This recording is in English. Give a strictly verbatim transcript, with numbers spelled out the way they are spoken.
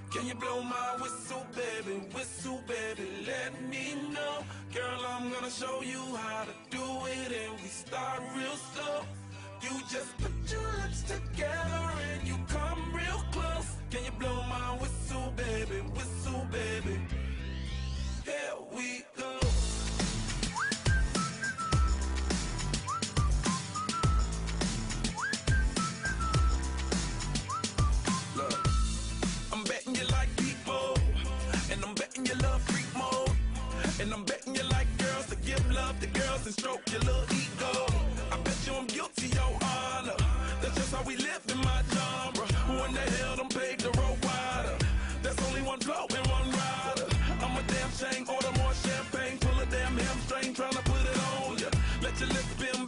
Can you blow my whistle, baby, whistle, baby, let me know. Girl, I'm gonna show you how to do it, and we start real slow. You just put your lips together and you come real close. Can you blow my whistle, baby, whistle, baby? Here we go. Look, I'm betting you like people, and I'm betting you love freak mode, and I'm betting you like girls to give love to girls and stroke your little ego. I bet you I'm guilty, your honor. That's just how we live in my genre. Who in the hell done paved the road wider? There's only one blow and one rider. I'm a damn shame, order more champagne, pull a damn hamstring, tryna put it on ya. Let your lips spin